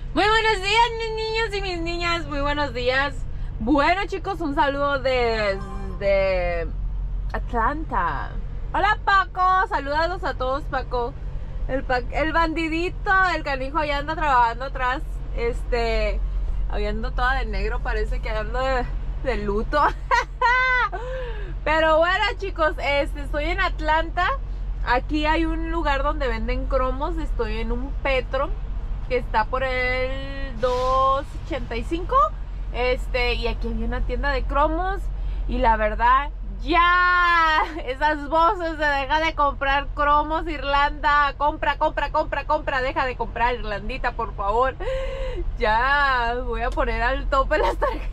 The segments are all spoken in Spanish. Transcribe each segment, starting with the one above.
Muy buenos días, mis niños y mis niñas, muy buenos días. Bueno, chicos, un saludo desde Atlanta. Hola, Paco, saludos a todos, Paco. El bandidito, el canijo ya anda trabajando atrás. Hoy ando toda de negro, parece que ando de luto. Pero bueno, chicos, estoy en Atlanta. Aquí hay un lugar donde venden cromos. Estoy en un Petro que está por el 285. Y aquí hay una tienda de cromos. Y la verdad, ya esas voces de deja de comprar cromos, Irlanda. Compra, deja de comprar, Irlandita, por favor. Ya voy a poner al tope las tarjetas.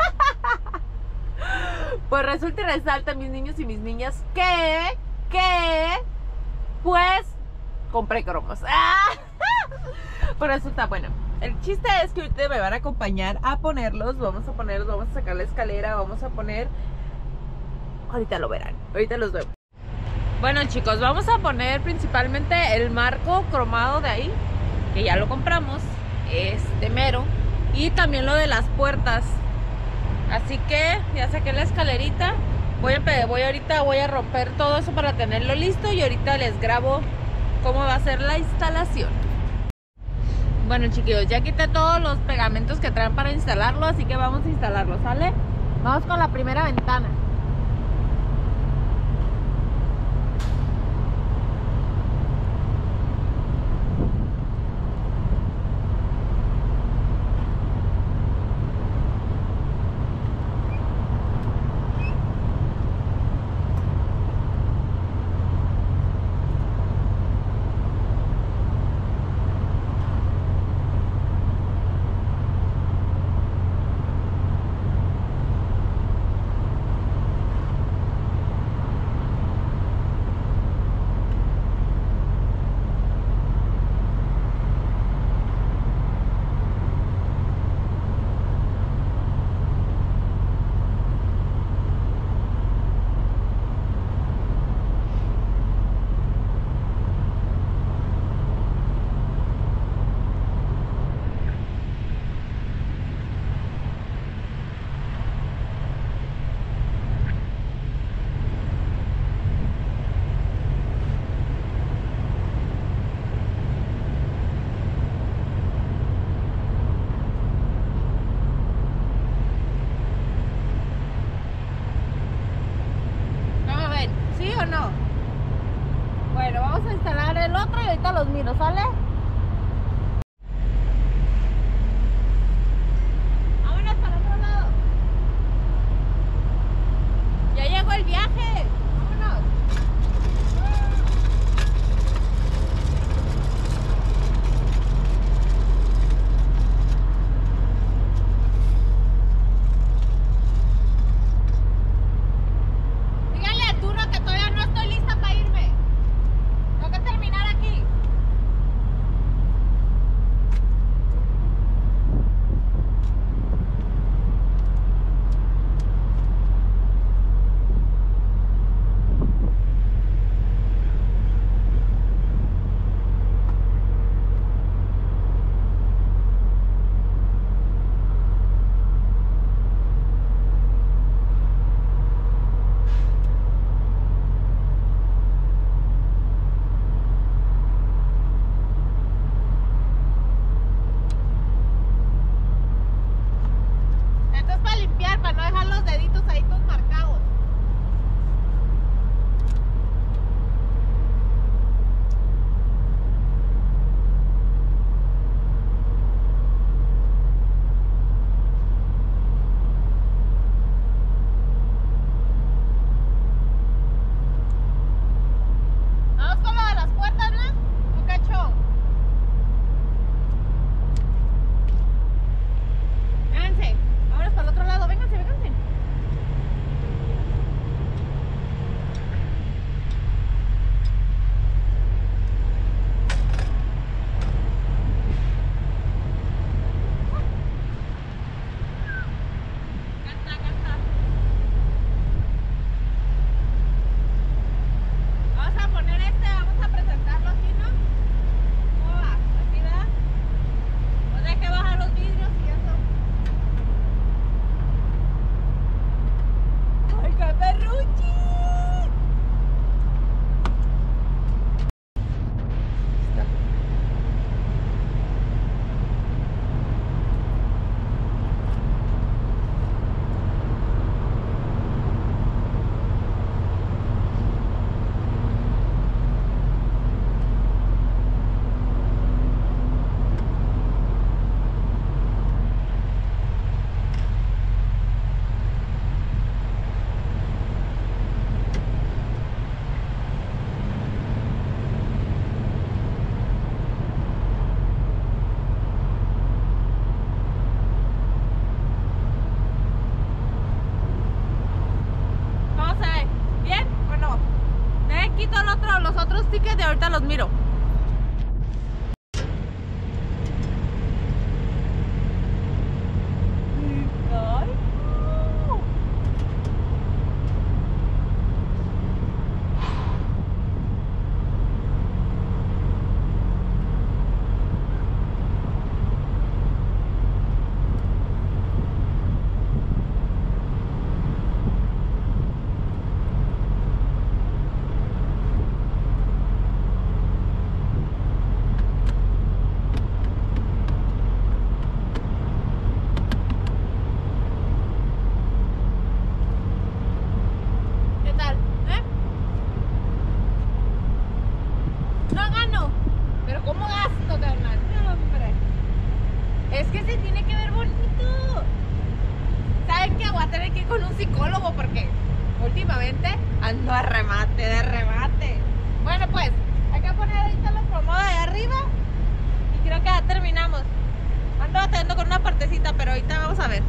Pues resulta y resalta, mis niños y mis niñas, que pues compré cromos. Pues resulta, bueno, el chiste es que ahorita me van a acompañar a ponerlos. Vamos a sacar la escalera, vamos a poner. Ahorita lo verán, ahorita los vemos. Bueno, chicos, vamos a poner principalmente el marco cromado de ahí, que ya lo compramos, mero, y también lo de las puertas. Así que ya saqué la escalerita. Ahorita voy a romper todo eso para tenerlo listo y ahorita les grabo cómo va a ser la instalación. Bueno, chiquillos, ya quité todos los pegamentos que traen para instalarlo, así que vamos a instalarlo, ¿sale? Vamos con la primera ventana. ¿Sí o no? Bueno, vamos a instalar el otro y ahorita los miro, ¿sale? Vámonos para el otro lado. Ya llegó el viaje. Vámonos. Díganle a Arturo que todavía no estoy lista para irme. Tengo que terminar aquí. los otros tickets y ahorita los miro. Ando a remate, de remate. Bueno, pues, hay que poner ahorita los promos de arriba. Y creo que ya terminamos. Ando batallando con una partecita, pero ahorita vamos a ver.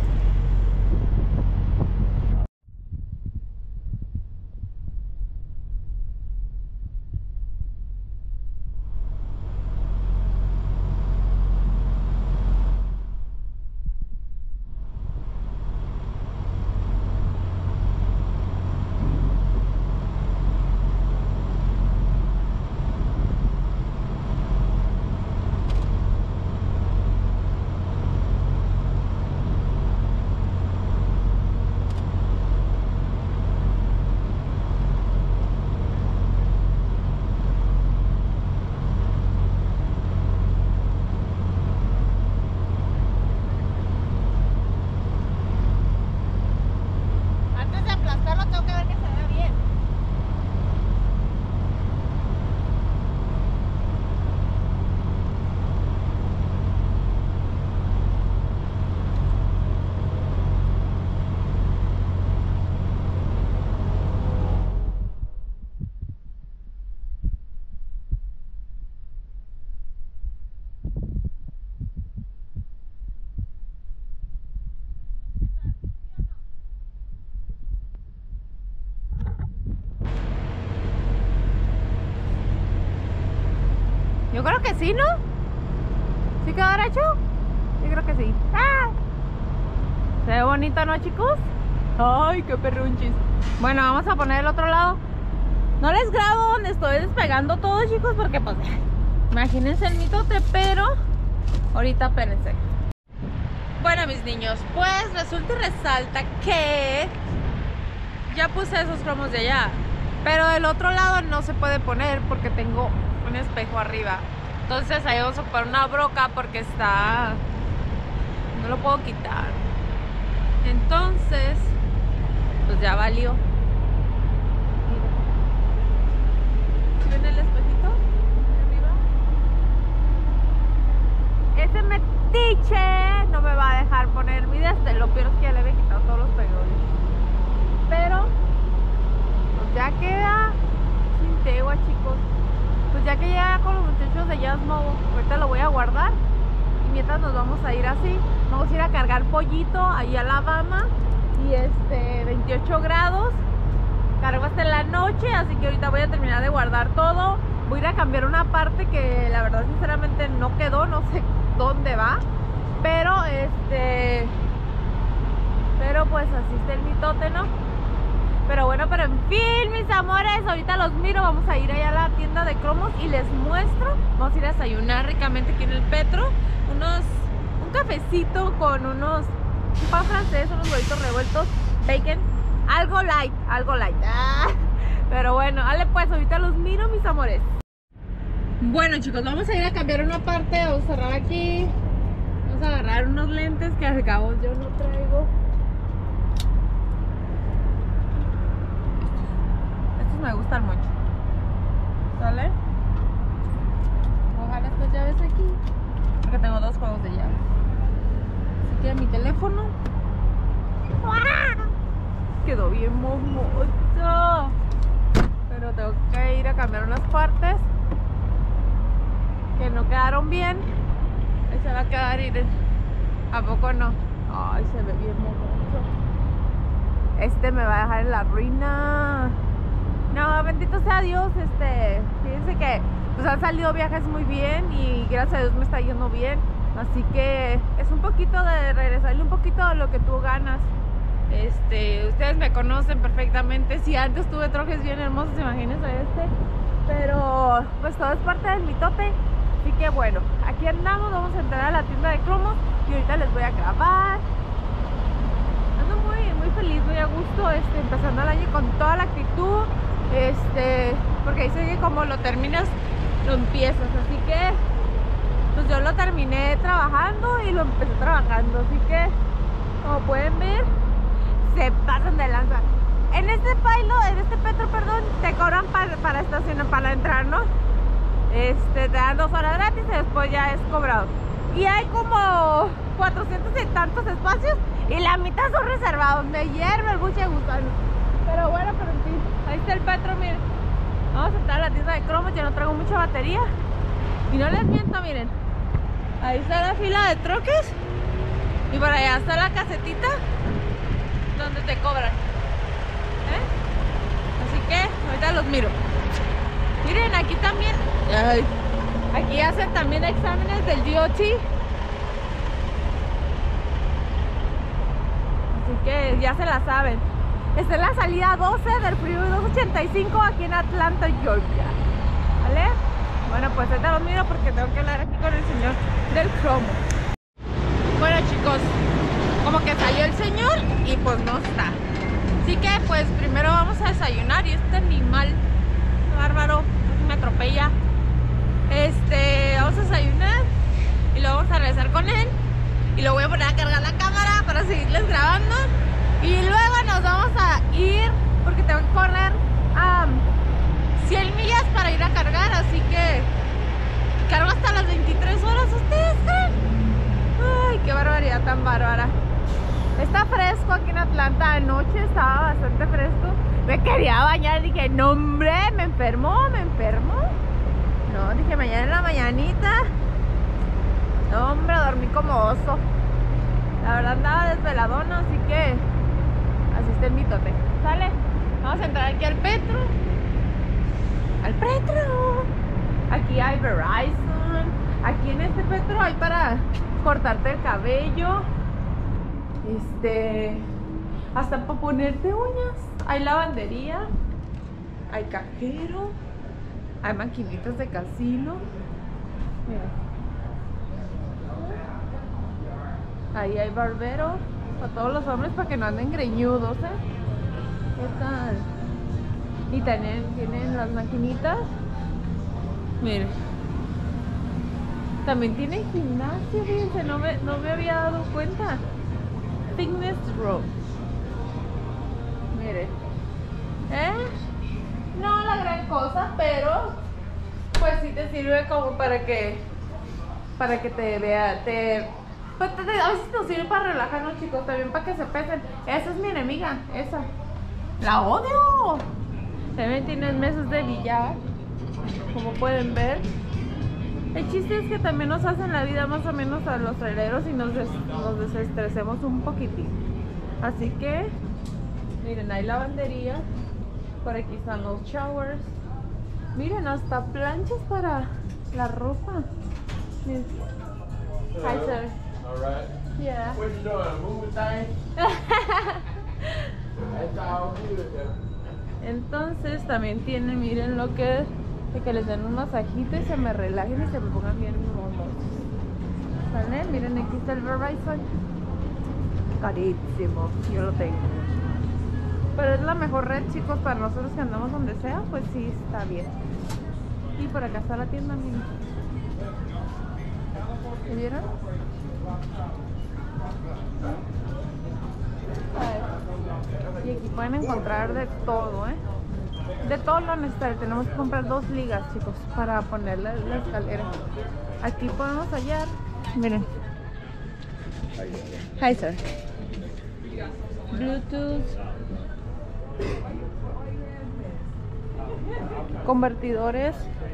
Yo creo que sí, ¿no? ¿Sí quedó derecho? Yo creo que sí. ¡Ah! Se ve bonito, ¿no, chicos? ¡Ay, qué perrunchis! Bueno, vamos a poner el otro lado. No les grabo donde estoy despegando todo, chicos, porque pues imagínense el mitote, pero ahorita espérense. Bueno, mis niños, pues resulta y resalta que ya puse esos cromos de allá, pero del otro lado no se puede poner porque tengo un espejo arriba. Entonces ahí vamos a poner una broca porque está... no lo puedo quitar. Entonces, pues ya valió. Mira. ¿Sí ven el espejito? Ahí arriba. Ese metiche no me va a dejar poner mi este. Lo peor es que ya le había quitado todos los pegones. Pero, pues ya queda sin tegua, chicos. Pues ya que llega con los muchachos de Jazz Mobile, ahorita lo voy a guardar. Y mientras nos vamos a ir así, vamos a ir a cargar pollito ahí a Alabama. Y 28 grados. Cargo hasta en la noche, así que ahorita voy a terminar de guardar todo. Voy a ir a cambiar una parte que la verdad sinceramente no quedó, no sé dónde va. Pero pero pues así está el mitote, ¿no? Pero bueno, pero en fin, mis amores, ahorita los miro. Vamos a ir allá a la tienda de cromos y les muestro. Vamos a ir a desayunar ricamente aquí en el Petro. Un cafecito con un pan francés, unos huevitos revueltos, bacon, algo light, pero bueno, dale pues, ahorita los miro, mis amores. Bueno, chicos, vamos a ir a cambiar una parte. Vamos a cerrar aquí. Vamos a agarrar unos lentes que al cabo yo no traigo. Estos me gustan mucho. ¿Sale? Ojalá estas llaves aquí, porque tengo dos juegos de llaves. Así que mi teléfono quedó bien momoso, pero tengo que ir a cambiar unas partes que no quedaron bien. Ahí se va a quedar, miren. ¿A poco no? Ay, se ve bien momoso. Me va a dejar en la ruina. No, bendito sea a Dios, fíjense que pues han salido viajes muy bien y gracias a Dios me está yendo bien. Así que es un poquito de regresarle un poquito a lo que tú ganas. Ustedes me conocen perfectamente. Si antes tuve trojes bien hermosos, imagínense pero pues todo es parte del mitote. Así que bueno, aquí andamos, vamos a entrar a la tienda de cromos y ahorita les voy a grabar. Ando muy feliz, muy a gusto, empezando el año con toda la actitud, porque dice que como lo terminas, lo empiezas. Así que pues yo lo terminé trabajando y lo empecé trabajando. Así que como pueden ver, se pasan de lanza. En este Petro, perdón, te cobran para estacionar, para entrar, ¿no? Te dan 2 horas gratis y después ya es cobrado. Y hay como 400 y tantos espacios y la mitad son reservados. Me hierve el buche de gusano. Pero bueno, pero en fin, ahí está el Petro, miren. Vamos a entrar a la tienda de cromos, yo no traigo mucha batería. Y no les miento, miren. Ahí está la fila de troques. Y por allá está la casetita donde te cobran. Así que ahorita los miro. Miren, aquí también. Ay, aquí hacen también exámenes del DOT. Así que ya se la saben. Esta es la salida 12 del Freeway 285 aquí en Atlanta, Georgia. ¿Vale? Bueno, pues ahorita los miro porque tengo que hablar aquí con el señor del cromo. Bueno, chicos, como que salió el señor y pues no está. Así que pues primero vamos a desayunar y este animal bárbaro me atropella. Vamos a desayunar y luego vamos a regresar con él y lo voy a poner a cargar la cámara para seguirles grabando y luego nos vamos a ir porque tengo que correr 100 millas para ir a cargar, así que cargo hasta las 23 horas. ¿Ustedes creen? Ay, qué barbaridad tan bárbara. Está fresco aquí en Atlanta, anoche estaba bastante fresco. Me quería bañar, dije, no hombre, me enfermo. No, dije, mañana en la mañanita. No hombre, dormí como oso. La verdad andaba desveladona, así que así está el mitote. ¿Sale? Vamos a entrar aquí al Petro. ¡Al Petro! Aquí hay Verizon. Aquí en este Petro hay para cortarte el cabello. Hasta para ponerte uñas. Hay lavandería, hay cajero, hay maquinitas de casino. Mira. Ahí hay barbero para todos los hombres para que no anden greñudos, ¿Qué tal? Y tienen las maquinitas. Miren. También tienen gimnasio, fíjense, no me había dado cuenta. Fitness Row. Miren. No la gran cosa, pero pues sí te sirve como para que te vea, pues a veces nos sirve para relajarnos, chicos, también para que se pesen. Esa es mi enemiga, esa. La odio. También tienen mesas de billar, como pueden ver. El chiste es que también nos hacen la vida más o menos a los traileros y nos desestresemos un poquitín. Así que, miren, hay lavandería. Por aquí están los showers. Miren, hasta planchas para la ropa. Miren. Hi, sir. All right. Yeah. What you doing? Moving things? That's all good. Entonces también tienen, miren lo que de que les den un masajito y se me relajen y se me pongan bien monos. ¿Sale? Miren, aquí está el Verizon. Carísimo, yo lo tengo. Pero es la mejor red, chicos, para nosotros que andamos donde sea, pues sí, está bien. Y por acá está la tienda, miren. ¿Me vieron? Y aquí pueden encontrar de todo, de todo lo necesario. Tenemos que comprar 2 ligas, chicos, para poner la escalera. Aquí podemos hallar, miren. Hi, sir. Bluetooth, convertidores,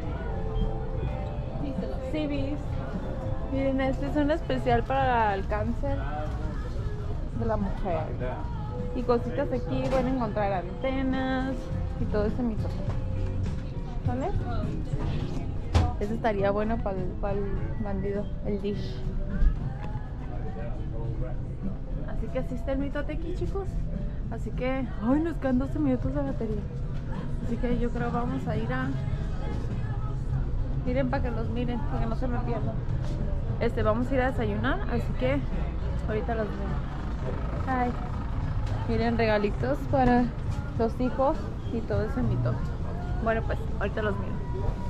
CVs. Miren, este es un especial para el cáncer de la mujer. Y cositas aquí, pueden encontrar antenas y todo ese mito. ¿Sale? Ese estaría bueno para el bandido, el dish. Así que así está el mitote aquí, chicos. Así que, ay, nos quedan 12 minutos de batería. Así que yo creo vamos a ir a... Miren para que los miren, para que no se me pierdan. Vamos a ir a desayunar, así que ahorita los veo. Ay, miren, regalitos para los hijos y todo ese mitote. Bueno, pues ahorita los miro.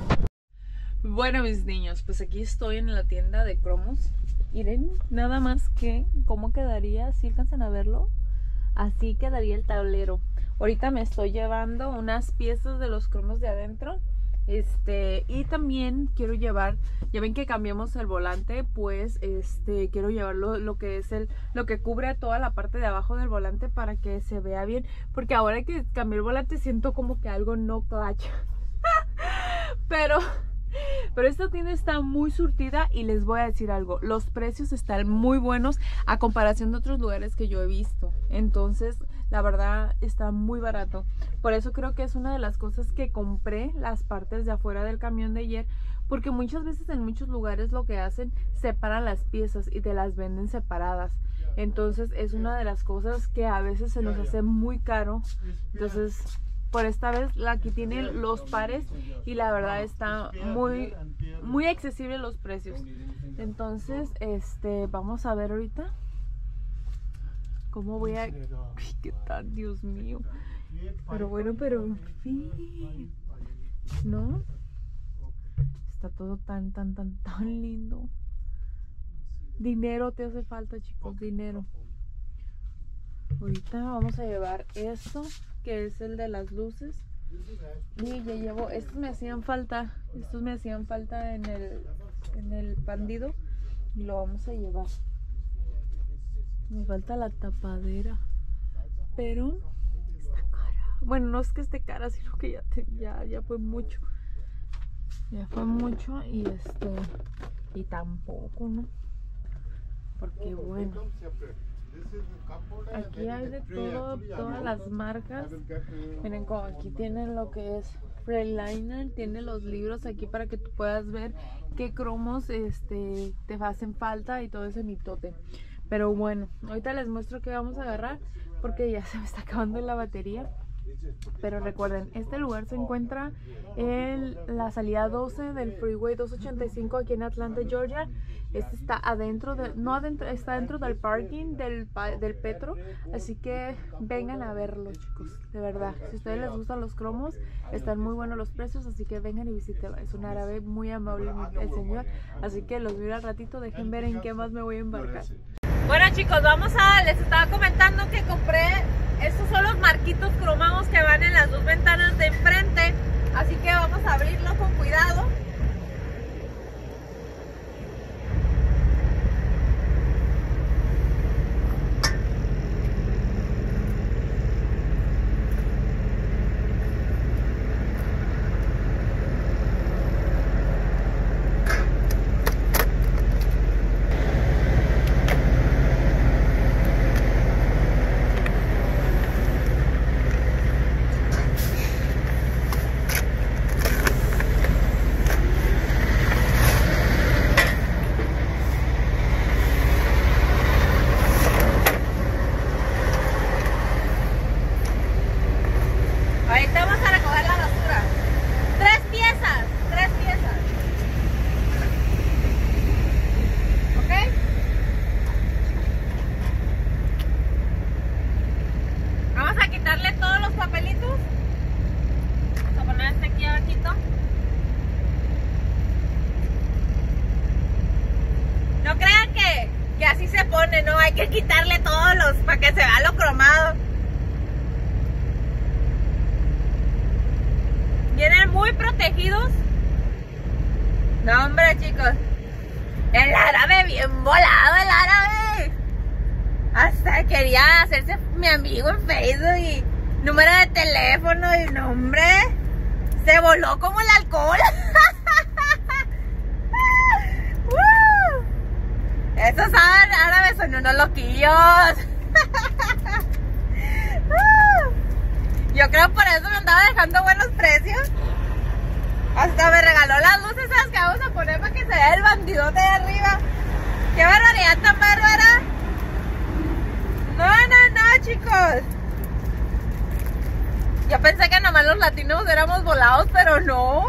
Bueno, mis niños, pues aquí estoy en la tienda de cromos. Miren, nada más que cómo quedaría, si alcanzan a verlo, así quedaría el tablero. Ahorita me estoy llevando unas piezas de los cromos de adentro. Y también quiero llevar, ya ven que cambiamos el volante, pues quiero llevarlo lo que es lo que cubre toda la parte de abajo del volante para que se vea bien, porque ahora que cambié el volante siento como que algo no clacha. pero esta tienda está muy surtida y les voy a decir algo, los precios están muy buenos a comparación de otros lugares que yo he visto. Entonces la verdad está muy barato. Por eso creo que es una de las cosas que compré las partes de afuera del camión de ayer, porque muchas veces en muchos lugares lo que hacen, separan las piezas y te las venden separadas. Entonces es una de las cosas que a veces se nos hace muy caro. Entonces por esta vez aquí tienen los pares y la verdad está muy accesible los precios. Entonces vamos a ver ahorita cómo voy a... Ay, qué tal, Dios mío. Pero bueno, pero en fin, ¿no? Está todo tan lindo. Dinero te hace falta, chicos, dinero. Ahorita vamos a llevar esto, que es el de las luces. Y ya llevo, estos me hacían falta en el bandido. Y lo vamos a llevar. Me falta la tapadera, pero está cara. Bueno, no es que esté cara, sino que ya fue mucho. Ya fue mucho y y tampoco, ¿no? Porque bueno, aquí hay de todo, todas las marcas. Miren, como aquí tienen lo que es Freeliner, tiene los libros aquí para que tú puedas ver qué cromos te hacen falta y todo ese mitote. Pero bueno, ahorita les muestro qué vamos a agarrar porque ya se me está acabando la batería. Pero recuerden, este lugar se encuentra en la salida 12 del Freeway 285 aquí en Atlanta, Georgia. Está adentro, está dentro del parking del Petro. Así que vengan a verlo, chicos, de verdad. Si a ustedes les gustan los cromos, están muy buenos los precios, así que vengan y visítenlo. Es un árabe muy amable el señor, así que los miro al ratito. Dejen ver en qué más me voy a embarcar. Bueno, chicos, les estaba comentando que compré, estos son los marquitos cromados que van en las dos ventanas de enfrente, así que vamos a abrirlo con cuidado. No, hay que quitarle todos los para que se vea lo cromado. Vienen muy protegidos. No, hombre, chicos, el árabe bien volado, el árabe. Hasta quería hacerse mi amigo en Facebook y número de teléfono y nombre. Se voló como el alcohol. Esos árabes son unos loquillos. Yo creo por eso me andaba dejando buenos precios. que vamos a poner para que se vea el bandidote de arriba. ¡Qué barbaridad tan bárbara! No, chicos. Yo pensé que nomás los latinos éramos volados, pero no.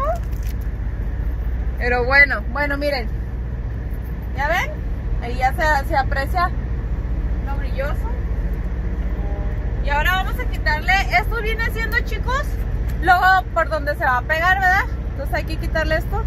Pero bueno, miren. ¿Ya ven? Ahí ya se aprecia lo brilloso. Y ahora vamos a quitarle, esto viene siendo, chicos, luego por donde se va a pegar, ¿verdad? Entonces hay que quitarle esto.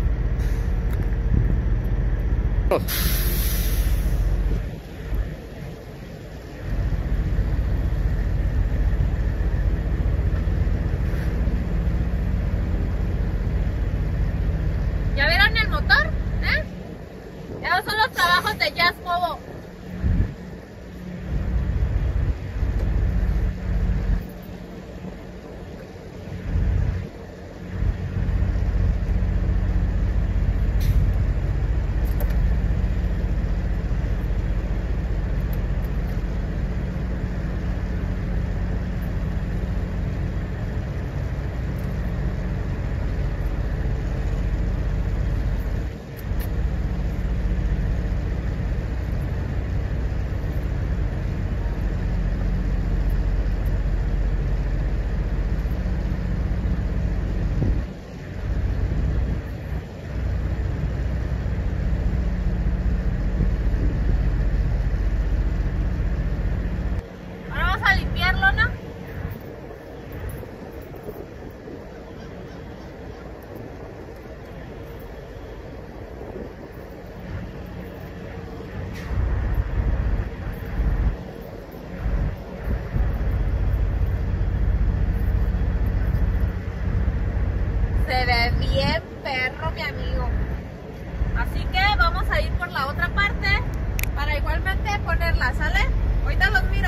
¿Ya vieron el motor? Esos son los trabajos de Jazz Mobo. Se ve bien perro, mi amigo. Así que vamos a ir por la otra parte para igualmente ponerla, ¿sale? Ahorita los miro.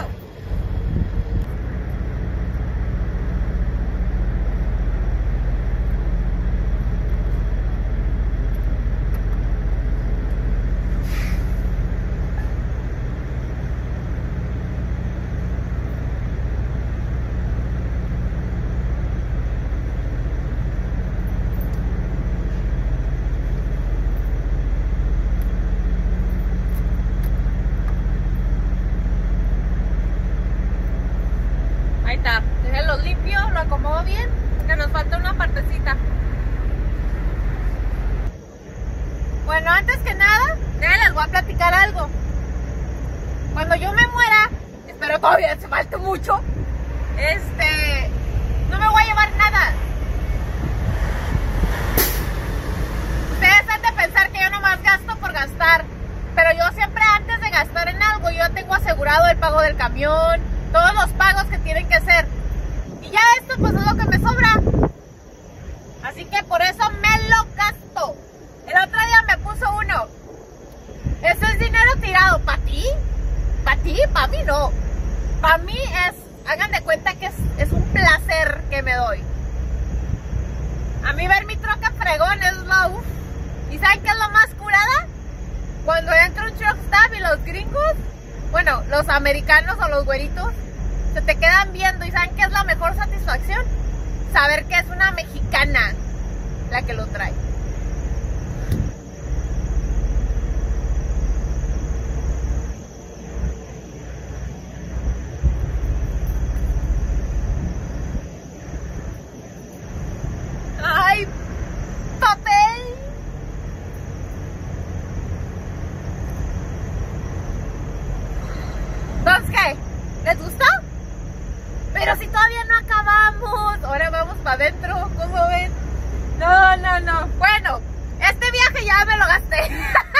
Ahí está, déjenlo limpio, lo acomodo bien, que nos falta una partecita. Bueno, antes que nada, les voy a platicar algo. Cuando yo me muera, espero todavía se falte mucho, no me voy a llevar nada. Ustedes han de pensar que yo nomás gasto por gastar, pero yo siempre antes de gastar en algo, yo tengo asegurado el pago del camión, todos los pagos que tienen que hacer. Y ya esto pues es lo que me sobra. Así que por eso me lo gasto. El otro día me puso uno. Eso es dinero tirado. ¿Para ti? ¿Para ti? Para mí no. Para mí es, hagan de cuenta que es un placer que me doy. A mí ver mi troca fregón es lo uff. ¿Y saben qué es lo más curada? Cuando entra un truck stop y los gringos, bueno, los americanos o los güeritos, se te quedan viendo y ¿saben qué es la mejor satisfacción? Saber que es una mexicana la que lo trae. ¡Ay, papel! ¿Entonces qué? ¿Les gustó? Pero si todavía no acabamos. Ahora vamos para adentro, ¿cómo ven? No. Bueno, este viaje ya me lo gasté.